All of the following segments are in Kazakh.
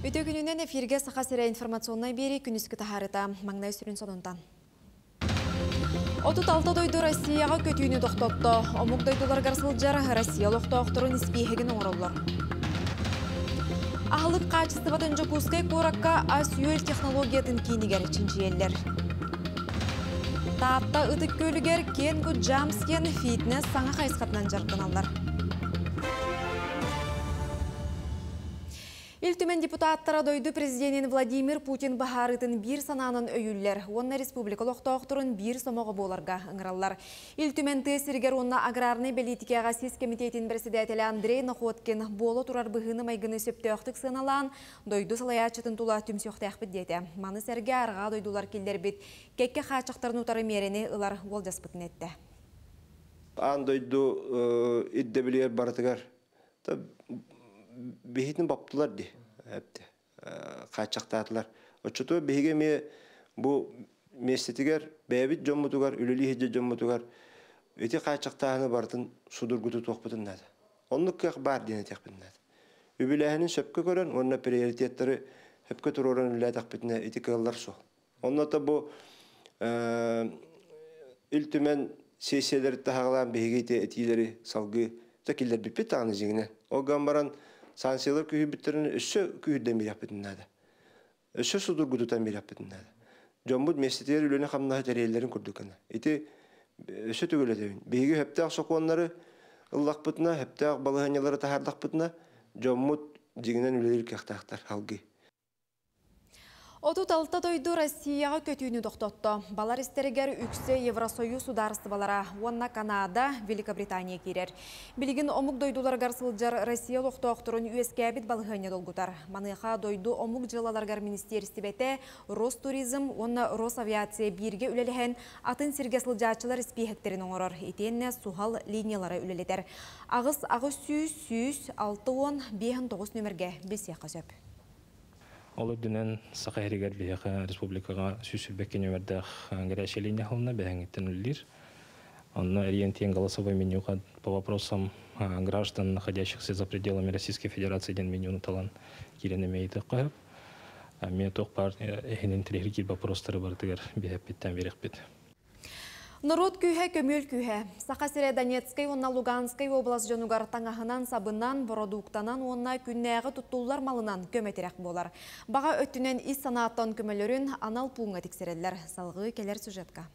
Өте күнінен эфирге сақа сірі информационной бері күніскі тахарыта маңнай сүрін сонунтан. 36 дойду Россияға көтүйіні тоқтотты. Омук дойдулар гарсылжары Россия лоқтауқтырын іспейхеген оңыроллар. Ағылық қачысты батын жокускай қоракка ас-үйел технологиятын кейінігер чинчиелер. Таапта ұдық көлігер кен күт джамс кен фитнес саңа қайсқатынан жарқыналар. Илтүмен депутаттара дойду президентин Владимир Путин бахарытын бир сананын өйүллер. Онна республика лоқтауқтырын бир сомоғы боларға ыңыралар. Илтүмен тесіргер онна аграрный политикаға сес комитетин председателі Андрей Находкин болы турар бұғыны майгыны сөптеуқтық сыналан дойду салаячытын тула түмсеуқтаяқпыд деті. Маны сәрге арға дойдулар келдер бит. Кекке қачақтарын утары мерені ылар олдаспытын етті. Ан дойду иддебілер барытығар. Бехитин баптылар ди. Қачақтатылар. Очото беге ме бу местетигер бәбит жоммутугар, үлели хеже жоммутугар. Өте қачақтағаны бартын судургуту тоқпытын нады. Онлық кәқ бар дене тәқпітін нады. Үбіләхінің сөпкі көрін, онына приоритеттері хөпкі тұрорын үлі тәқпітіне өте кығылар сол. Онната бу үлтімен сессиялары тағылан беге етелері салғы тәкелер біппет тағыны жеңіне. Оған баран санкциялар күйбіттерін өсі күйден бір яппетін нады. Өсі судургутутан бір яппетін нады. Жомбуд местетер үлені қамнағы тәрелерін күрдікіні. Еті өсі түгілетеуін. Бейгі хөптәқ соқуанлары ұллақ бұтына, хөптәқ балығанялары тахардақ бұтына жомбуд жеңінен үлелер кәқтақтар халғы. 36 дойду Россияға көтүйіні доқтотты. Балар істерігер үксе Евросоюз сударысты балара, онна Канада, Великобритания керер. Білген омук дойдулар гарсылжар Россия лоқтауқтырын үескәбіт балғыне долгутар. Маныға дойду омук жылаларгар министерсті бәті Ростуризм, онна Росавиация бирге үлеліген атын сергесілжачылар іспейхектерін оңырыр. Етенне сухал линиялары үлелетер. Ағыз 600-610-5-9 нөмірге білсеққа сөп. Олы дүнен сақайригер бейеқі республикаға сүйсілбеккен өмірдіқ ғарашелейне қылына бәңеттен үлілер. Онна ориентиен голосовой менюға по вопросам граждан, находящихся за пределами Российской Федерации, ден менюны талан керенемейді қойып. Мен тоқпар әйінен тірегер вопростары бардығыр бейеппеттен верекпет. Народ күйе көмел күйе. Сақа сірі Донецкай, онна Луганскай облас жонугар таңағынан, сабынан, бородуқтанан, онна күннәғы тұттулар малынан көметерек болар. Баға өттінен ис санаттан көмелерін анал пуңға тексерелер. Салғы келер сюжетка.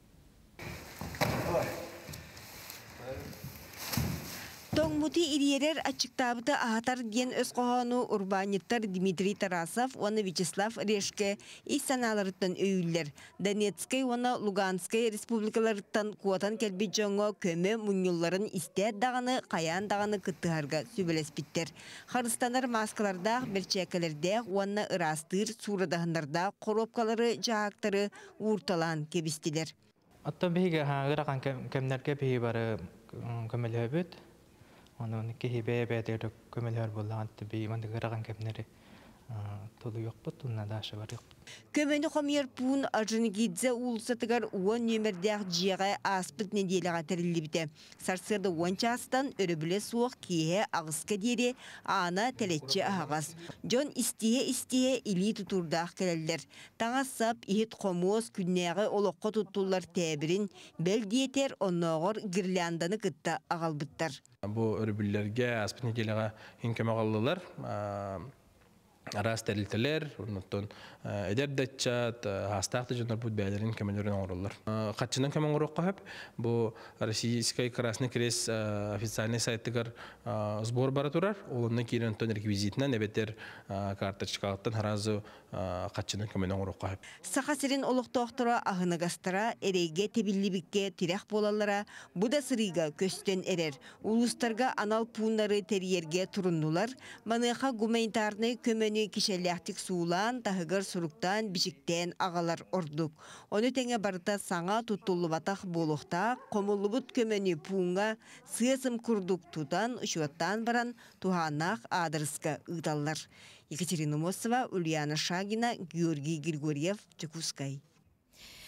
Тоңмути ириерер ачыктабыты ахатар ден өз қоғану урбаниттар Дмитрий Тарасов, оны Вячеслав Решке ис саналарыттан өйілдер. Донецкай, оны Луганскай республикаларыттан куатан келбет жоңо көмі мұнюлларын истер дағаны, қаян дағаны кыттығарға сөбелеспиттер. Харыстанар маскаларда, берчекелерде, оны ырастыр, сурадағындарда, коробкалары, жағақтары урталан кебістілер. Аттан бейге ғыраған кемнерге бейі бары көмелі өбіт. Onun kehibe beder kömeler bollan tabi manda garagan kemneri tolu yok bu tunna daşı var yok. Kömeni xomyer pun Arjingidze ulsatıgar uan nömerdağ jiyaga aspıt nediyelaga terillibite. Sarsırda uançastan örübüle soğuk kihe ağızka deri ana teletçe ağaz. John istiye ili tuturdağ keleller. Tağa sap ihit xomuz künnäge oloqqa tutullar tebirin bel diyeter onnoğor girlandanı kıtta ağalbıttar. Bu örübüllerge aspıt nediyelaga hinkeme ağallılar. Aras terilteler, ondan ederdatçat, hastaqtı jönler bu bəylərin kəmələrin oğurlar. Qaçından kəmən oğurluqqa hep bu Российский Красный Крест официальный сайттыгар сбор бара турар. Олонна кирен тон реквизитнен эбетер карточкалыктан харазы qaçından kəmən oğurluqqa hep. Сахасырын олуқтоқтыра ahınagastara ereге тебиллибикке тирах болалара bu da sırıga kösten erer. Ulustarga anal puunları teriyerge turundular. Manıqa gumanitarny kömeni kişelektik suulan tahıgar suruktan biçikten ağalar orduk. Onu tenge barıta sana tutullu bataq boluqta komulubut kömeni puunga sıyasım kurduk tutan ışuattan baran tuhanaq adırıska ıdallar. Екатерина Мосова, Ульяна Шагина, Георгий Григорьев, Чекускай.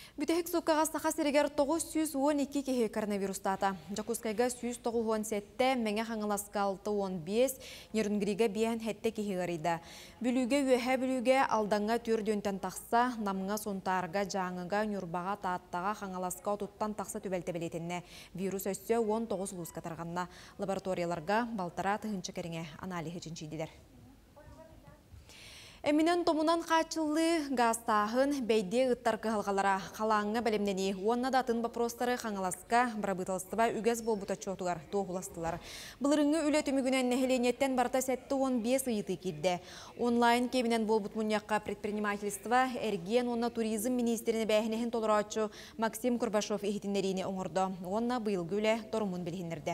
Бүтәһик суккаға сақа серегер 912 кеhe коронавирустата. Жакускайга 197 мәңе хаңыласка 615, нерүнгіриге бейін хәтті кеhe ғарыда. Бүліге өйә бүліге алданға түр дөntен тақса, намыңа сонтарға, жаңыға, нүрбаға, тааттаға хаңыласка отуттан тақса төбәлті білетінне. Вирус өссе 19 лұз қатарғанна. Лабораторияларға балтара тұхынчы кәріңе аналиһы жіншейділер. Эминен томунан қачылы гастағын бәйде ұттар қығылғалара қалаңға бәлемдені. Онна датын бапростары қаңыласқа бірабытылыстыва үгіз бол бұтачотуғар тоғыластылар. Бұлырыңы үлі түмігінен нәхеленеттен барта сәтті 15 ұйыты келді. Онлайн кебінен бол бұтмұнияққа предпринимательства әрген онна туризм министеріне бәйінехін толырачу Максим Курбашов ехетіндеріне оңырды. Онна бұйылғы үлі торумын білгендерді.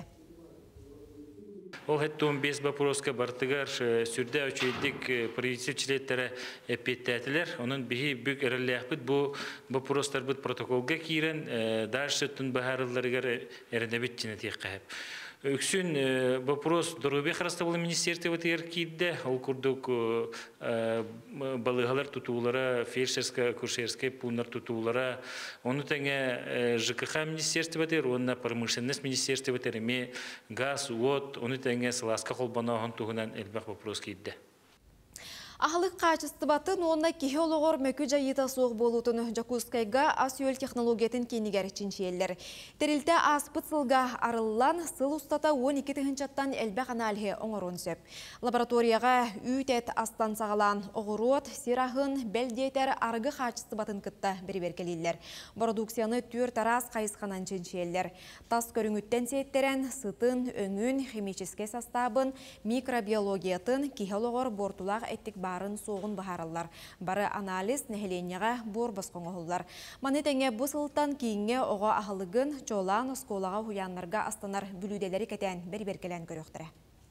Ол хеттон 5 вопроска бартыгар сүрдә өчейдик правительствчлеттері эппеттәтілер. Оның бігі бүк әріліяқпыд бұл вопростар бұд протоколға кейрен, дәрші түн бағарыларығар әрінебет жіне тек қайып. Өксін вопрос дұрубе қарастабылы министерстве кейді, ол күрдік балығалар тұтуылара, фельдшерская, куршерская пулнар тұтуылара. Оны тәңе ЖКХ министерстве бәтер, онына промышленность министерстве бәтер, ме газ, уот, оны тәңе сыласқа қолбанағын тұғынан әлбәқ вопрос кейді. Ахылық қачысты батын, онына кеге олығыр мөкі жайыта соғы болутын Жакускайга асүйел технологиятын кенігер чинчиелер. Терілті аспыт сылға арылан сыл ұстата 12 тұхынчаттан әлбәқ аналхе оңырын сөп. Лабораторияға үйтет астан сағалан оғырот, сирахын, бәлдейтер арғы қачысты батын кытта бірі-беркелелер. Продукцияны түр тарас қайысқанан чинчиелер. Тас көріңіттен сейттерен сытын, өңін, химическе састабын, микробиологиятын кеге олығыр бортулақ әттік барын соғын бағаралар. Бары анализ нәхеленеға бұр басқоңы ғылдар. Маны тәңе бұсылтан кейінге оға ағылығын чолан осколаға хуянларға астанар бүлуделері кәтен бер-беркелен көріқтірі.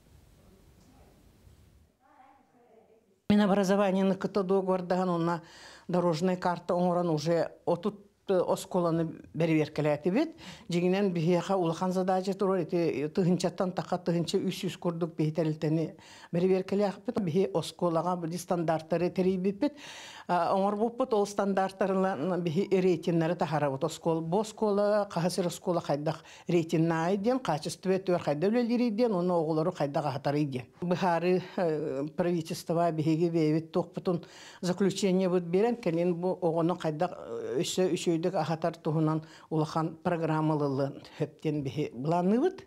Мен образованияны кыты доғырдаған онна дорожная карта оңыран уже отут осколаны бәрі-беркеләті бет. Жегінен бігеға улақан задажы тұрыр. Тұхынчаттан тақа тұхынчы 300 күрдік бейтерілтені бәрі-беркеләті бет. Біге осколаға бір стандарттары тәрей бет. Оңыр бұппыт ол стандарттарынан біге рейтинлері тахара бұт. Бұл оскола, қағасыр оскола қайдақ рейтинна айден, қачысты бет өр қайда өлелер еден, оны оғылары қайдаға қатар еден. Бұхары правительства бігеге бейбет тоқпытын заключение бұд берен, кәлен бұл оғының қайдақ өйдік ағатар тұғынан ұлақан программалылы хөптен бігі бұланы бұд.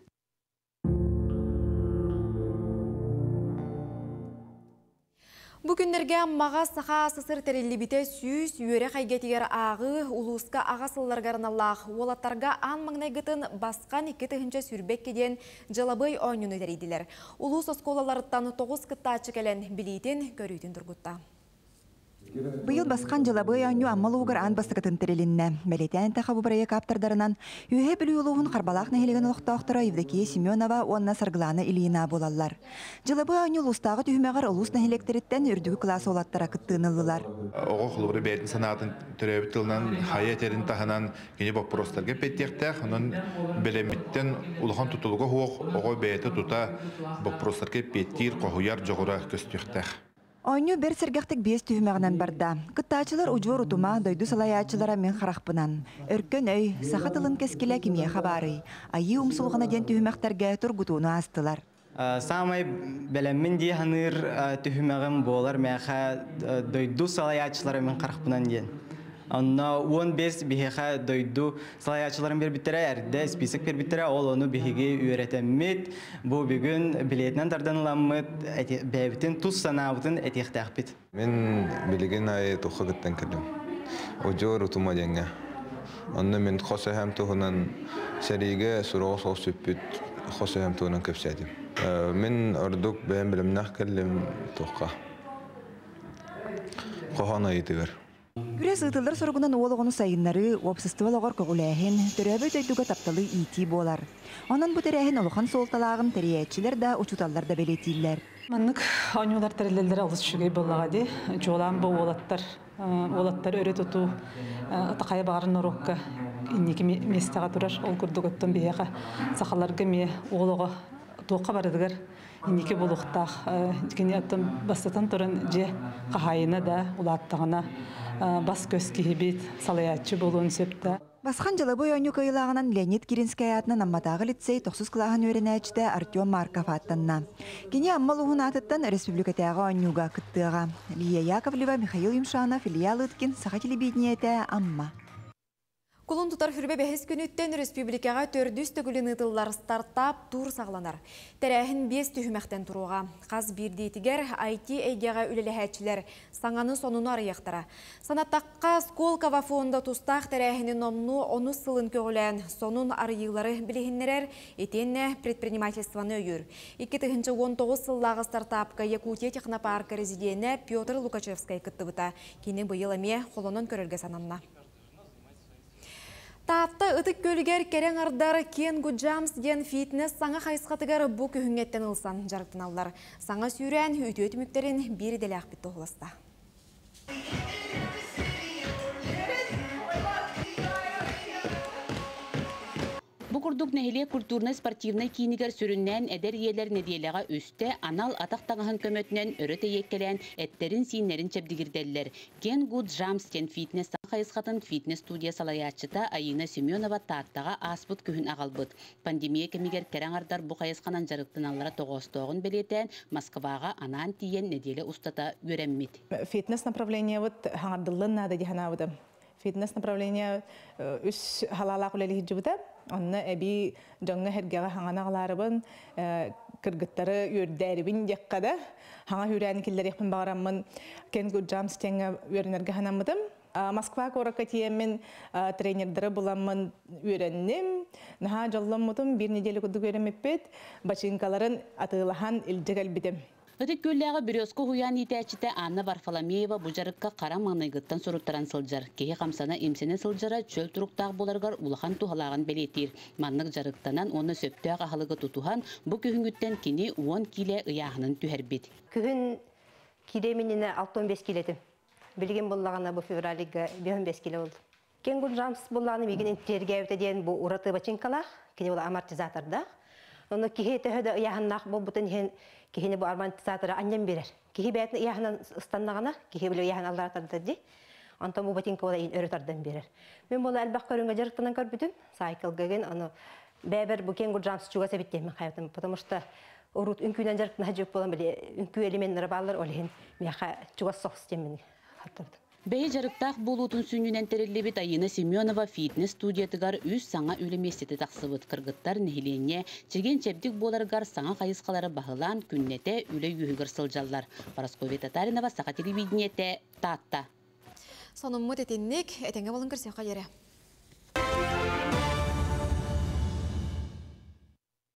Бүгіндерге маға сақа сысыр тәрелі біте сүйіс үйері қайгетігер ағы ұлысқа ағасылларғарын Аллах. Олаттарға аң маңнай ғытын басқан 2 тұхынча сүрбек кеден жылабый ойнын өдерейділер. Ұлыс осколаларыттан 9 қытта чекелен білейтін көрійтін тұрғытта. Быйыл басқан жылабы айну аммалуғыр ан бастықытын тірелінні. Мәлетен тақабы бірайы каптардарынан үйе білі олуғын қарбалақ нәхелеген олықтақтыра Евдокия Семенова онна сарғыланы Ильина болалар. Жылабы айну ұлыстағы түйімеғар ұлыс нәхелектеріттен үрдігі класы олаттара күттіғынылылар. Оғы құлыбыры бәйтін санатын түрәбіттілінен, хайетерін тағынан кені бақпыростарға петтектәқ, оның білеміттен ұлған тұтылығы оғы оғы бәйті тұта бақпыростарға петтер қоғыяр жоғыра көстіқтәқ. Ойну бер сергектик 5 түймәгенән барда. Кыттачылар уҗвар утума дойду салаячылара мен харахпынан. Өркөн өй сахатылын кескилә кимия хабары. Айы умсулгына ден түймәктәргә тургутуны астылар. Самай белемин ди ханыр түймәгем болар мәхә дойду салаячылара мен харахпынан ден. Анна 15 бихеха дойду салаячыларын бер битерә, әрдә список бер битерә, ол оны бихеге үйрәтәмит. Бу бүген билетнән тарданламыт, бәбитен тус санабытын әтехтәхбит. Мен билеген ай тухагыттан килдем. Ожор утума деңгә. Анны мен хосәһәм тухунан шәриге сурау сөппит хосәһәм тухунан көпсәдим. Мен ордук бәм белемнәх килдем тухка. Кохана итегәр. Үрес ытылдар соргунан олығыны сайыннары, опсыстывал оғар көғіләхін, түрәбі төйдігі тапталы ити болар. Онан бұ тәрәхін олыған солталағын тәрәйәтчілер да, ұчуталдар да белетейлер. Маннык оңылар тәрелелері алыс жүгей болағады. Жолан бұл олаттар өрет ұту ұтақайы бағарын орыққа иннекі местаға тұрар. Ол күрді көттен бейеға сақаларға ме олығы тоққа барыдығыр. Инеке болуқтақ, кені аттым бастатан тұрын же қағайына да, улаттығына бас көз кейбет салаятчы болуын сөпті. Басқан жылы бой ойну кайылағынан Леонид Киринская атынан амматағы лицей 9 қылағын өренәчті Артем Марков аттанна. Кені аммал уғын атыттан республикатағы ойнуға күттіға. Лия Яковлева, Михаил Юмшанов, Илья Лыткин, Саха телебедниеті амма. Кулун тутар хүрбе бәхес күніттен республикаға 400 төгілін ұтылар стартап тур сағланар. Тәрәхін 5 түхімәқтен тұруға. Қаз бір дейтігер IT әйгеға үлілі әтчілер саңаны сонуны арияқтара. Санаттаққа Сколково фонда тұстақ тәрәхінің номну оны сылын көгілән сонун арыйлары білігінлерер етенне предпринимательстваны өйір. 2019 сыллағы стартапқа Якутия технопарка резидені Петр Лукачевскай күттібіта. Кені бұйыл әме қолынан көрілге сананна. Таапта ытык көлігер керен ардар Кен Гуджамс ден фитнес саңа қайысқатығар бұ күйіңеттен ұлсан жарықтын алылар. Саңа сүйрен өті өтіміктерін бері делі ақпетті оласта. Бу курдук нехиле культурно-спортивный кийинигер сүрүннән эдер иелер недиелега үсте анал атактагын көмөтүнөн өрөтө еккелен эттерин сийнерин чепдигирделлер. Кен Гуджамс тен фитнес хайысқатын фитнес студия салаячыта Айына Семенова тааттага аспыт күхүн агалбыт. Пандемия кемигер кераңардар бу хайысқанан жарыктыналлара тогостогун белетен Москвага анан тиен неделе устата үйренмит. Фитнес направление вот хаңардылын нада диханабыды. Фитнес направление үс халалак үлелі хиджибыта. Онна әбі жаңы хәргеға хаңанағыларыбын кыргыттары үрдәрібін деккада. Хаңа хүрәні келдер екпін бағарамын Кен Гуджамс теңі өрінерге ханамыдым. Москва коракка тиеммен тренердері буламын үйреннем. Наха жалламыдым бір неделі күдді көремеппет. Бачинкаларын атылахан илдегел бідім. Өтік көлләғы Березко хуян етәчіті Анна Варфоломеева бұжарыққа қара маңайғыттан соруттаран сылжар. Кеге қамсана емсені сылжара чөл тұруқтағы боларғар улахан тухалағын белетер. Маннық жарықтанан оны сөптіға қалығы тұтуған бұ күйінгіттен кені 10 киле ұяғының түхәрбет. Күгін килеменіне 6-15 килетім. Білген болағына бұ февралігі 5-15 киле болды. Кен Гуджамс болағына мегінен терге өтеден бұ ұраты бачинкалақ, кені ол амортизаторда. Оны кихете хөдө яһаннак бу бутын кихини бу амортизаторы аннан берер. Кихи бәтне яһаннан станнагына, кихи биле яһан аллар тарды. Антон бу ботинка ола ин өрөтөрдөн берер. Мен бола албак көрөнгө жарыктан көрбүтүм. Сайкылгыгын аны бәбер бу Кен Гуджамс чуга себиттем хаятым, потому что урут үнкүнөн жарыктан хажып болам биле үнкү элементтер баллар олен меха чуга сокстем хаттырды. Бәйі жарықтақ болутын сүнінен тәрелебет Айына Семенова фитнес студиятыгар үз саңа өлеместеті тақсыбыт кыргыттар нехилене, чеген чепдік боларгар саңа қайысқалары бағылан күннете үлі үйігір сылжалар. Парасковия Татаринова, Саха телевидениете, Татта. Сонын мұт етеннік, әтенге болын кірсе қайыры.